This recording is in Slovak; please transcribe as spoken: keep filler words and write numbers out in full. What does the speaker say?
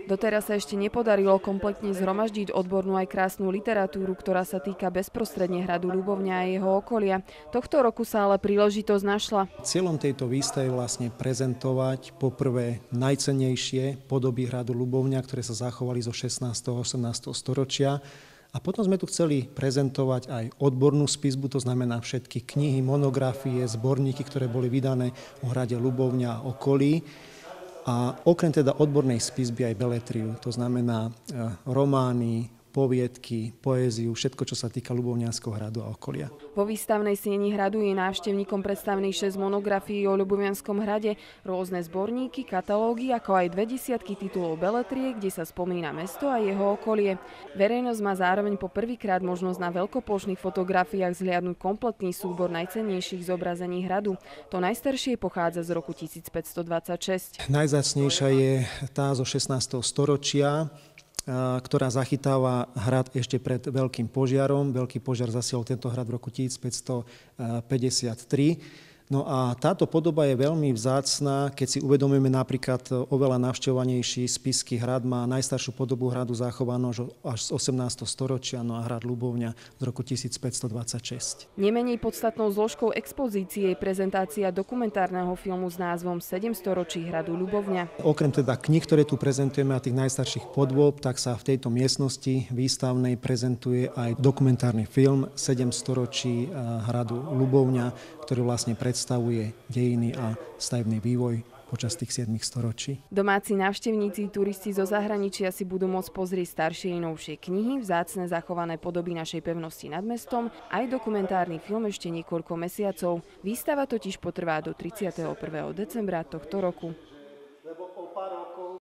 Doteraz sa ešte nepodarilo kompletne zhromaždiť odbornú aj krásnu literatúru, ktorá sa týka bezprostredne hradu Ľubovňa a jeho okolia. Tohto roku sa ale príležitosť našla. Cieľom tejto výstavy je vlastne prezentovať poprvé najcennejšie podoby hradu Ľubovňa, ktoré sa zachovali zo šestnásteho a osemnásteho storočia. A potom sme tu chceli prezentovať aj odbornú spisbu, to znamená všetky knihy, monografie, zborníky, ktoré boli vydané o hrade Ľubovňa a okolí. A okrem teda odbornej spisby aj beletriu, to znamená romány, poviedky, poéziu, všetko, čo sa týka Ľubovňanského hradu a okolia. Vo výstavnej sieni hradu je návštevníkom predstavených šesť monografií o Ľubovňanskom hrade, rôzne zborníky, katalógy, ako aj dve desiatky titulov beletrie, kde sa spomína mesto a jeho okolie. Verejnosť má zároveň po prvýkrát možnosť na veľkoplošných fotografiách zhliadnuť kompletný súbor najcennejších zobrazení hradu. To najstaršie pochádza z roku tisícpäťstodvadsaťšesť. Najvzácnejšia je tá zo šestnásteho storočia, ktorá zachytáva hrad ešte pred veľkým požiarom. Veľký požiar zasiahol tento hrad v roku tisícpäťstopäťdesiattri. No a táto podoba je veľmi vzácna, keď si uvedomíme napríklad oveľa navštevovanejší Spišský hrad má najstaršiu podobu hradu zachovanú až z osemnásteho storočia, no a hrad Ľubovňa z roku tisícpäťstodvadsaťšesť. Nemenej podstatnou zložkou expozície je prezentácia dokumentárneho filmu s názvom sedem storočí hradu Ľubovňa. Okrem teda kníh, ktoré tu prezentujeme a tých najstarších podôb, tak sa v tejto miestnosti výstavnej prezentuje aj dokumentárny film sedem storočí hradu Ľubovňa, ktorý vlastne predstavuje dejiny a stavebný vývoj počas tých siedmich storočí. Domáci návštevníci, turisti zo zahraničia si budú môcť pozrieť staršie i novšie knihy, vzácne zachované podoby našej pevnosti nad mestom, aj dokumentárny film ešte niekoľko mesiacov. Výstava totiž potrvá do tridsiateho prvého decembra tohto roku.